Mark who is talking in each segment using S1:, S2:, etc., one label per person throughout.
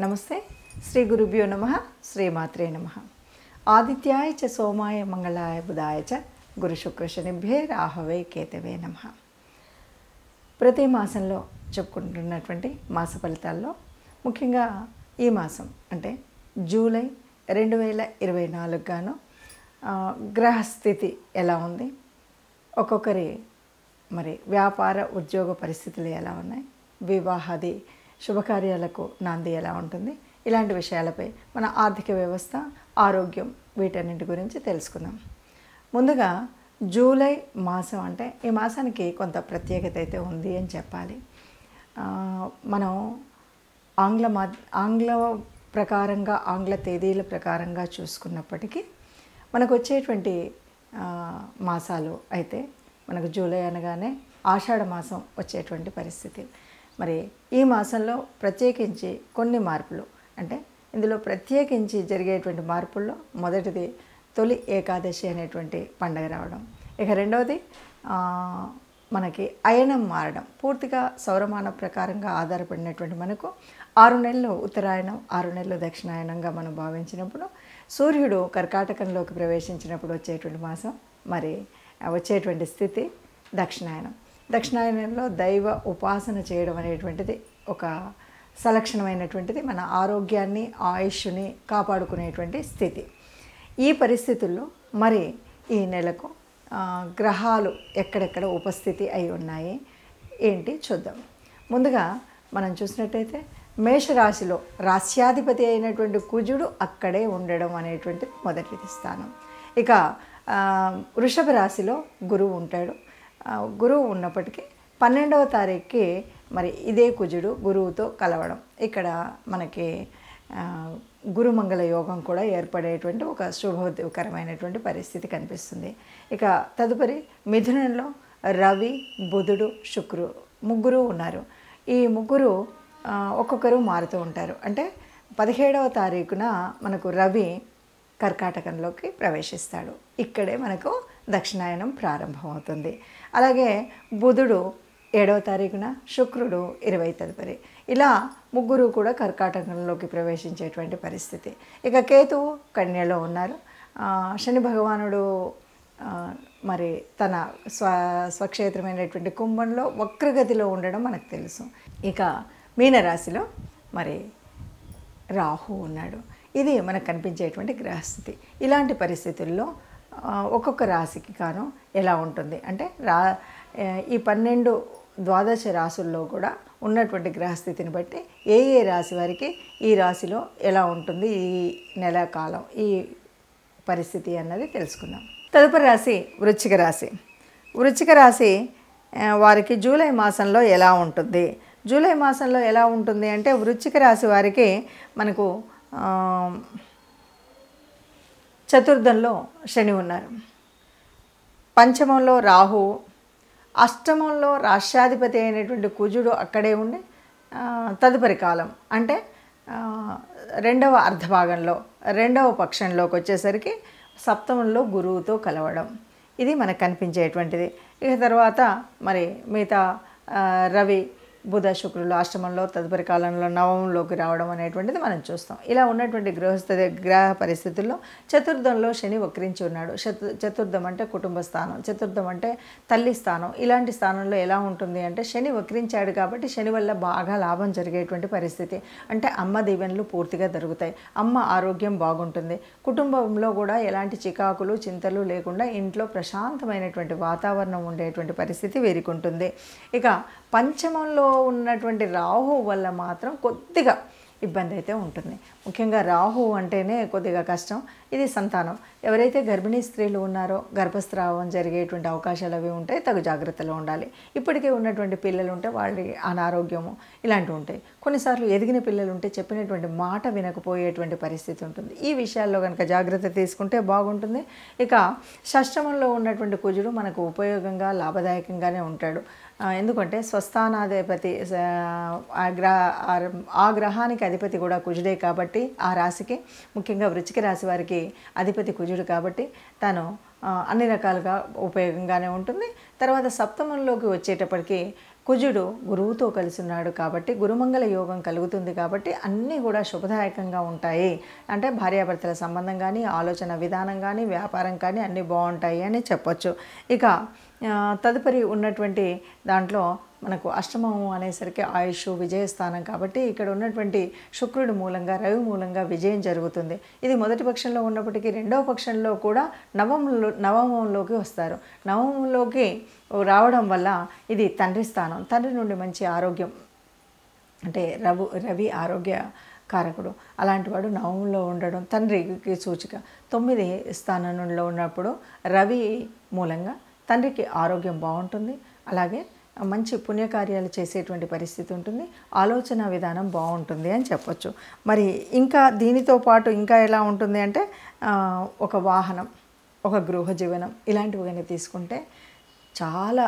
S1: నమస్తే. శ్రీ గురుభ్యో నమః. శ్రీమాత్రే నమః. ఆదిత్యాయ చ సోమాయ మంగళాయ బుధాయ చ గురు శుక్ర శనిభ్యే రాహవే కేతవే నమః. ప్రతి మాసంలో చెప్పుకుంటున్నటువంటి మాస ఫలితాల్లో ముఖ్యంగా ఈ మాసం అంటే జూలై 2024 గాను గ్రహస్థితి ఎలా ఉంది, ఒక్కొక్కరి మరి వ్యాపార ఉద్యోగ పరిస్థితులు ఎలా ఉన్నాయి, వివాహాది శుభకార్యాలకు నాంది ఎలా ఉంటుంది, ఇలాంటి విషయాలపై మన ఆర్థిక వ్యవస్థ, ఆరోగ్యం వీటన్నింటి గురించి తెలుసుకుందాం. ముందుగా జూలై మాసం అంటే ఈ మాసానికి కొంత ప్రత్యేకత అయితే ఉంది అని చెప్పాలి. మనం ఆంగ్ల ప్రకారంగా ఆంగ్ల తేదీల ప్రకారంగా చూసుకున్నప్పటికీ మనకు వచ్చేటువంటి మాసాలు అయితే మనకు జూలై అనగానే ఆషాఢ మాసం వచ్చేటువంటి పరిస్థితి. మరి ఈ మాసంలో ప్రత్యేకించి కొన్ని మార్పులు అంటే ఇందులో ప్రత్యేకించి జరిగేటువంటి మార్పుల్లో మొదటిది తొలి ఏకాదశి అనేటువంటి పండగ రావడం. ఇక రెండవది మనకి అయనం మారడం. పూర్తిగా సౌరమాన ప్రకారంగా ఆధారపడినటువంటి మనకు 6 నెలలు ఉత్తరాయణం, 6 నెలలు దక్షిణాయనంగా మనం భావించినప్పుడు సూర్యుడు కర్కాటకంలోకి ప్రవేశించినప్పుడు వచ్చేటువంటి మాసం, మరి వచ్చేటువంటి స్థితి దక్షిణాయనం. దక్షిణాయనంలో దైవ ఉపాసన చేయడం అనేటువంటిది ఒక సలక్షణమైనటువంటిది, మన ఆరోగ్యాన్ని ఆయుష్ని కాపాడుకునేటువంటి స్థితి. ఈ పరిస్థితుల్లో మరి ఈ నెలకు గ్రహాలు ఎక్కడెక్కడ ఉపస్థితి అయి ఉన్నాయి ఏంటి చూద్దాం. ముందుగా మనం చూసినట్టయితే మేషరాశిలో రాశ్యాధిపతి అయినటువంటి కుజుడు అక్కడే ఉండడం అనేటువంటిది మొదటి స్థానం. ఇక వృషభ రాశిలో గురువు ఉంటాడు. గురువు ఉన్నప్పటికీ 12వ తారీఖుకి మరి ఇదే కుజుడు గురువుతో కలవడం, ఇక్కడ మనకి గురుమంగళ యోగం కూడా ఏర్పడేటువంటి ఒక శుభకరమైనటువంటి పరిస్థితి కనిపిస్తుంది. ఇక తదుపరి మిథునంలో రవి, బుధుడు, శుక్రుడు ముగ్గురు ఉన్నారు. ఈ ముగ్గురు ఒక్కొక్కరు మారుతూ ఉంటారు. అంటే 17వ తారీఖున మనకు రవి కర్కాటకంలోకి ప్రవేశిస్తాడు. ఇక్కడే మనకు దక్షిణాయనం ప్రారంభమవుతుంది. అలాగే బుధుడు 7వ తారీఖున, శుక్రుడు 20 తదుపరి, ఇలా ముగ్గురు కూడా కర్కాటకంలోకి ప్రవేశించేటువంటి పరిస్థితి. ఇక కేతువు కన్యలో ఉన్నారు. శని భగవానుడు మరి తన స్వక్షేత్రమైనటువంటి కుంభంలో వక్రగతిలో ఉండడం మనకు తెలుసు. ఇక మీనరాశిలో మరి రాహు ఉన్నాడు. ఇది మనకు కనిపించేటువంటి గ్రహస్థితి. ఇలాంటి పరిస్థితుల్లో ఒక్కొక్క రాశికి కాను ఎలా ఉంటుంది అంటే ఈ 12 ద్వాదశ రాశుల్లో కూడా ఉన్నటువంటి గ్రహస్థితిని బట్టి ఏ రాశి వారికి ఈ రాశిలో ఎలా ఉంటుంది, ఈ నెల కాలం ఈ పరిస్థితి అన్నది తెలుసుకుందాం. తదుపరి రాశి వృశ్చిక రాశి. వృశ్చిక రాశి వారికి జూలై మాసంలో ఎలా ఉంటుంది? జూలై మాసంలో ఎలా ఉంటుంది అంటే వృశ్చిక రాశి వారికి మనకు చతుర్థంలో శని ఉన్నారు, పంచమంలో రాహు, అష్టమంలో రాష్ట్రాధిపతి అయినటువంటి కుజుడు అక్కడే ఉండి తదుపరి కాలం అంటే 2వ అర్ధభాగంలో 2వ పక్షంలోకి వచ్చేసరికి సప్తమంలో గురువుతో కలవడం, ఇది మనకు కనిపించేటువంటిది. ఇక తర్వాత మరి మిగతా రవి, బుధ, శుక్రులు అష్టమంలో తదుపరి కాలంలో నవమంలోకి రావడం అనేటువంటిది మనం చూస్తాం. ఇలా ఉన్నటువంటి గ్రహ పరిస్థితుల్లో చతుర్థంలో శని వక్రించి ఉన్నాడు. చతుర్థం అంటే కుటుంబ స్థానం, చతుర్థం అంటే తల్లి స్థానం. ఇలాంటి స్థానంలో ఎలా ఉంటుంది అంటే శని వక్రించాడు కాబట్టి శని వల్ల బాగా లాభం జరిగేటువంటి పరిస్థితి. అంటే అమ్మ దీవెనలు పూర్తిగా జరుగుతాయి, అమ్మ ఆరోగ్యం బాగుంటుంది, కుటుంబంలో కూడా ఎలాంటి చికాకులు చింతలు లేకుండా ఇంట్లో ప్రశాంతమైనటువంటి వాతావరణం ఉండేటువంటి పరిస్థితి వీరికి ఉంటుంది. ఇక పంచమంలో ఉన్నటువంటి రాహు వల్ల మాత్రం కొద్దిగా ఇబ్బంది అయితే ఉంటుంది. ముఖ్యంగా రాహు అంటేనే కొద్దిగా కష్టం. ఇది సంతానం. ఎవరైతే గర్భిణీ స్త్రీలు ఉన్నారో గర్భస్రావం జరిగేటువంటి అవకాశాలు అవి ఉంటాయి, తగు జాగ్రత్తలో ఉండాలి. ఇప్పటికే ఉన్నటువంటి పిల్లలు ఉంటే వాళ్ళ అనారోగ్యము ఇలాంటివి ఉంటాయి. కొన్నిసార్లు ఎదిగిన పిల్లలు ఉంటే చెప్పినటువంటి మాట వినకపోయేటువంటి పరిస్థితి ఉంటుంది. ఈ విషయాల్లో కనుక జాగ్రత్త తీసుకుంటే బాగుంటుంది. ఇక షష్టమంలో ఉన్నటువంటి కుజుడు మనకు ఉపయోగంగా లాభదాయకంగానే ఉంటాడు. ఎందుకంటే స్వస్థానాధిపతి ఆ గ్రహానికి అధిపతి కూడా కుజుడే కాబట్టి ఆ రాశికి, ముఖ్యంగా వృశ్చిక రాశి వారికి అధిపతి కుజుడు కాబట్టి తను అన్ని రకాలుగా ఉపయోగంగానే ఉంటుంది. తర్వాత సప్తమంలోకి వచ్చేటప్పటికి కుజుడు గురువుతో కలిసి ఉన్నాడు కాబట్టి గురుమంగళ యోగం కలుగుతుంది కాబట్టి అన్నీ కూడా శుభదాయకంగా ఉంటాయి. అంటే భార్యాభర్తల సంబంధం కానీ, ఆలోచన విధానం కానీ, వ్యాపారం కానీ అన్నీ బాగుంటాయి అని చెప్పొచ్చు. ఇక తదుపరి ఉన్నటువంటి దాంట్లో మనకు అష్టమము అనేసరికి ఆయుష్ విజయస్థానం కాబట్టి ఇక్కడ ఉన్నటువంటి శుక్రుడి మూలంగా, రవి మూలంగా విజయం జరుగుతుంది. ఇది మొదటి పక్షంలో ఉన్నప్పటికీ రెండవ పక్షంలో కూడా నవమంలోకి వస్తారు. నవమంలోకి రావడం వల్ల ఇది తండ్రి స్థానం. తండ్రి నుండి మంచి ఆరోగ్యం, అంటే రవి ఆరోగ్య కారకుడు. అలాంటి వాడు నవమంలో ఉండడం తండ్రికి సూచిక. 9 స్థానంలో ఉన్నప్పుడు రవి మూలంగా తండ్రికి ఆరోగ్యం బాగుంటుంది. అలాగే మంచి పుణ్యకార్యాలు చేసేటువంటి పరిస్థితి ఉంటుంది. ఆలోచన విధానం బాగుంటుంది అని చెప్పొచ్చు. మరి ఇంకా దీనితో పాటు ఇంకా ఎలా ఉంటుంది అంటే ఒక వాహనం, ఒక గృహ జీవనం ఇలాంటివి కానీ తీసుకుంటే చాలా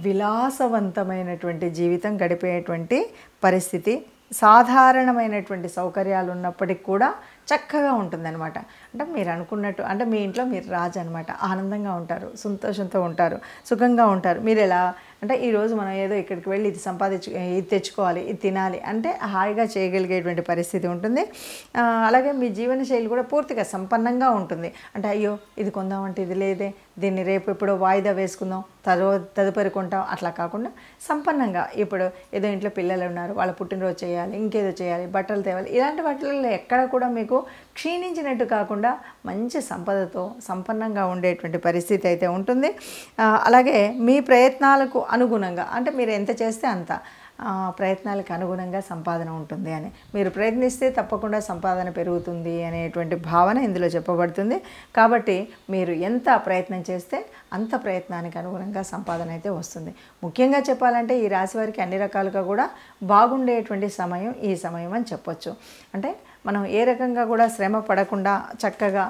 S1: విలాసవంతమైనటువంటి జీవితం గడిపేటువంటి పరిస్థితి, సాధారణమైనటువంటి సౌకర్యాలు ఉన్నప్పటికీ కూడా చక్కగా ఉంటుందన్నమాట. అంటే మీరు అనుకున్నట్టు, అంటే మీ ఇంట్లో మీరు రాజు అనమాట. ఆనందంగా ఉంటారు, సంతోషంతో ఉంటారు, సుఖంగా ఉంటారు. మీరు ఎలా అంటే ఈరోజు మనం ఏదో ఇక్కడికి వెళ్ళి ఇది ఇది తెచ్చుకోవాలి, ఇది తినాలి అంటే హాయిగా చేయగలిగేటువంటి పరిస్థితి ఉంటుంది. అలాగే మీ జీవనశైలి కూడా పూర్తిగా సంపన్నంగా ఉంటుంది. అంటే అయ్యో ఇది కొందామంటే ఇది లేదే, దీన్ని రేపు ఎప్పుడో వాయిదా వేసుకుందాం, తదుపరి కొంటాం అట్లా కాకుండా సంపన్నంగా, ఇప్పుడు ఏదో ఇంట్లో పిల్లలు ఉన్నారు, వాళ్ళ పుట్టినరోజు చేయాలి, ఇంకేదో చేయాలి, బట్టలు తేవాలి, ఇలాంటి వాటిల్లో ఎక్కడ కూడా మీకు క్షీణించినట్టు కాకుండా మంచి సంపదతో సంపన్నంగా ఉండేటువంటి పరిస్థితి అయితే ఉంటుంది. అలాగే మీ ప్రయత్నాలకు అనుగుణంగా, అంటే మీరు ఎంత చేస్తే అంత ప్రయత్నాలకు అనుగుణంగా సంపాదన ఉంటుంది అని, మీరు ప్రయత్నిస్తే తప్పకుండా సంపాదన పెరుగుతుంది అనేటువంటి భావన ఇందులో చెప్పబడుతుంది. కాబట్టి మీరు ఎంత ప్రయత్నం చేస్తే అంత ప్రయత్నానికి అనుగుణంగా సంపాదన అయితే వస్తుంది. ముఖ్యంగా చెప్పాలంటే ఈ రాశి వారికి అన్ని రకాలుగా కూడా బాగుండేటువంటి సమయం ఈ సమయం అని చెప్పొచ్చు. అంటే మనం ఏ రకంగా కూడా శ్రమ పడకుండా చక్కగా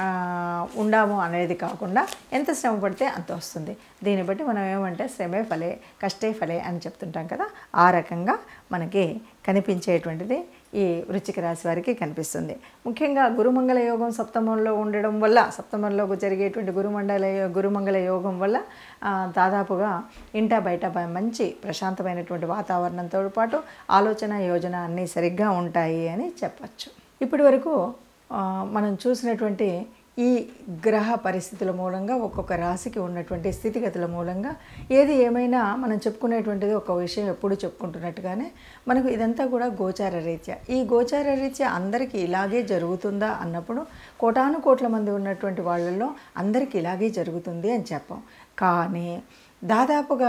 S1: ఉండాము అనేది కాకుండా ఎంత శ్రమ పడితే అంత వస్తుంది. దీన్ని బట్టి మనం ఏమంటే శ్రమే ఫలే కష్టే ఫలే అని చెప్తుంటాం కదా, ఆ రకంగా మనకి కనిపించేటువంటిది ఈ వృశ్చిక రాశి వారికి కనిపిస్తుంది. ముఖ్యంగా గురుమంగళ యోగం సప్తమంలో ఉండడం వల్ల, సప్తమంలో జరిగేటువంటి గురుమంగళ యోగం వల్ల దాదాపుగా ఇంటా బయట మంచి ప్రశాంతమైనటువంటి వాతావరణంతో పాటు ఆలోచన యోజన అన్నీ సరిగ్గా ఉంటాయి అని చెప్పచ్చు. ఇప్పటి వరకు మనం చూసినటువంటి ఈ గ్రహ పరిస్థితుల మూలంగా ఒక్కొక్క రాశికి ఉన్నటువంటి స్థితిగతుల మూలంగా ఏది ఏమైనా మనం చెప్పుకునేటువంటిది ఒక విషయం ఎప్పుడు చెప్పుకుంటున్నట్టుగానే మనకు ఇదంతా కూడా గోచార రీత్యా. ఈ గోచార రీత్యా అందరికీ ఇలాగే జరుగుతుందా అన్నప్పుడు కోటాను కోట్ల మంది ఉన్నటువంటి వాళ్ళల్లో అందరికీ ఇలాగే జరుగుతుంది అని చెప్పాం. కానీ దాదాపుగా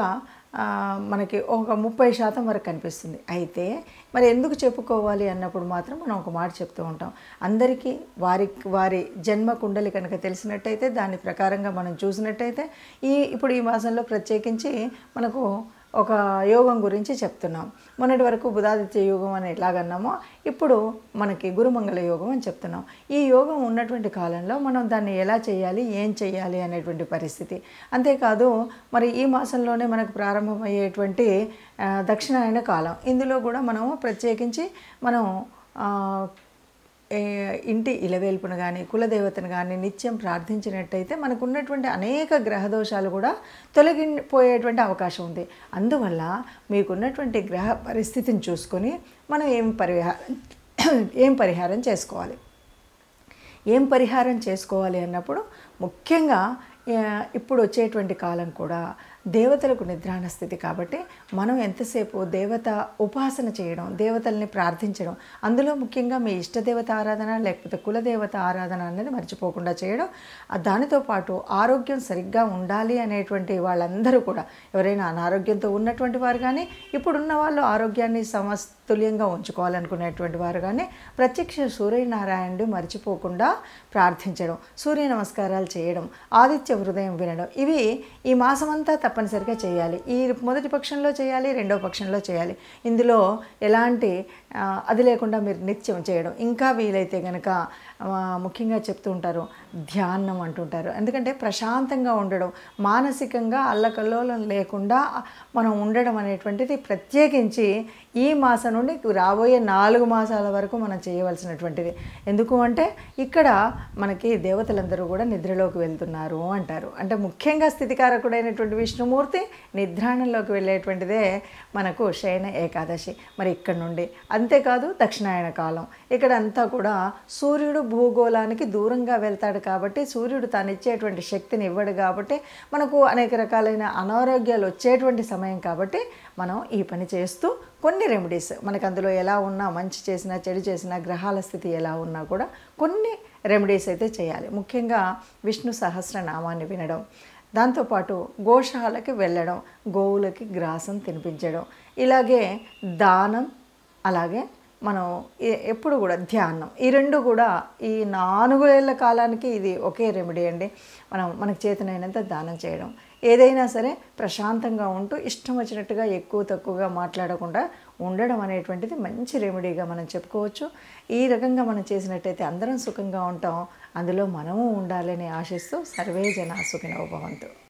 S1: మనకి ఒక 30% వరకు కనిపిస్తుంది. అయితే మరి ఎందుకు చెప్పుకోవాలి అన్నప్పుడు మాత్రం మనం ఒక మాట చెప్తూ ఉంటాం. అందరికీ వారి జన్మ కుండలి కనుక తెలిసినట్టయితే, దాని ప్రకారంగా మనం చూసినట్టయితే ఇప్పుడు ఈ మాసంలో ప్రత్యేకించి మనకు ఒక యోగం గురించి చెప్తున్నాం. మొన్నటి వరకు బుధాదిత్య యోగం అని ఎలాగన్నామో ఇప్పుడు మనకి గురుమంగళ యోగం అని చెప్తున్నాం. ఈ యోగం ఉన్నటువంటి కాలంలో మనం దాన్ని ఎలా చేయాలి, ఏం చేయాలి అనేటువంటి పరిస్థితి. అంతేకాదు మరి ఈ మాసంలోనే మనకు ప్రారంభమయ్యేటువంటి దక్షిణాయన కాలం, ఇందులో కూడా మనము ప్రత్యేకించి మనం ఇంటి ఇలవేల్పును కానీ కులదేవతను కానీ నిత్యం ప్రార్థించినట్టయితే మనకు ఉన్నటువంటి అనేక గ్రహదోషాలు కూడా తొలగిపోయేటువంటి అవకాశం ఉంది. అందువల్ల మీకున్నటువంటి గ్రహ పరిస్థితిని చూసుకొని మనం ఏం పరిహారం చేసుకోవాలి అన్నప్పుడు ముఖ్యంగా ఇప్పుడు వచ్చేటువంటి కాలం కూడా దేవతలకు నిద్రాణ స్థితి కాబట్టి మనం ఎంతసేపు దేవత ఉపాసన చేయడం, దేవతల్ని ప్రార్థించడం, అందులో ముఖ్యంగా మీ ఇష్టదేవత ఆరాధన లేకపోతే కులదేవత ఆరాధన అనేది మర్చిపోకుండా చేయడం. దానితో పాటు ఆరోగ్యం సరిగ్గా ఉండాలి అనేటువంటి వాళ్ళందరూ కూడా, ఎవరైనా అనారోగ్యంతో ఉన్నటువంటి వారు కానీ ఇప్పుడున్న వాళ్ళు ఆరోగ్యాన్ని సమతుల్యంగా ఉంచుకోవాలనుకునేటువంటి వారు కానీ ప్రత్యక్ష సూర్యనారాయణుడు మర్చిపోకుండా ప్రార్థించడం, సూర్య నమస్కారాలు చేయడం, ఆదిత్య హృదయం వినడం, ఇవి ఈ మాసమంతా తప్పనిసరిగా చేయాలి. ఈ మొదటి పక్షంలో చేయాలి, రెండవ పక్షంలో చేయాలి. ఇందులో ఎలాంటి అది లేకుండా మీరు నిత్యం చేయడం. ఇంకా వీలైతే కనుక ముఖ్యంగా చెప్తూ ఉంటారు ధ్యానం అంటుంటారు. ఎందుకంటే ప్రశాంతంగా ఉండడం, మానసికంగా అల్లకల్లోలం లేకుండా మనం ఉండడం అనేటువంటిది ప్రత్యేకించి ఈ మాసం నుండి రాబోయే 4 మాసాల వరకు మనం చేయవలసినటువంటిది. ఎందుకు అంటే ఇక్కడ మనకి దేవతలందరూ కూడా నిద్రలోకి వెళ్తున్నారు అంటారు. అంటే ముఖ్యంగా స్థితికారకుడైనటువంటి విష్ణుమూర్తి నిద్రాణంలోకి వెళ్ళేటువంటిదే మనకు శయన ఏకాదశి. మరి ఇక్కడ నుండి అంతేకాదు దక్షిణాయన కాలం ఇక్కడ అంతా కూడా సూర్యుడు భూగోళానికి దూరంగా వెళ్తాడు కాబట్టి సూర్యుడు తాను ఇచ్చేటువంటి శక్తిని ఇవ్వడు కాబట్టి మనకు అనేక రకాలైన అనారోగ్యాలు వచ్చేటువంటి సమయం కాబట్టి మనం ఈ పని చేస్తూ కొన్ని రెమెడీస్ మనకు అందులో ఎలా ఉన్నా మంచి చేసినా చెడు చేసినా గ్రహాల స్థితి ఎలా ఉన్నా కూడా కొన్ని రెమెడీస్ అయితే చేయాలి. ముఖ్యంగా విష్ణు సహస్రనామాన్ని వినడం, దాంతోపాటు గోశాలకి వెళ్ళడం, గోవులకి గ్రాసం తినిపించడం, ఇలాగే దానం, అలాగే మనం ఎప్పుడు కూడా ధ్యానం, ఈ రెండు కూడా ఈ 4 ఏళ్ల కాలానికి ఇది ఒకే రెమెడీ అండి. మనకు చేతనైనంత దానం చేయడం, ఏదైనా సరే ప్రశాంతంగా ఉంటూ ఇష్టం వచ్చినట్టుగా ఎక్కువ తక్కువగా మాట్లాడకుండా ఉండడం అనేటువంటిది మంచి రెమెడీగా మనం చెప్పుకోవచ్చు. ఈ రకంగా మనం చేసినట్టయితే అందరం సుఖంగా ఉంటాం, అందులో మనము ఉండాలని ఆశిస్తూ సర్వే జనా సుఖినో భవంతు.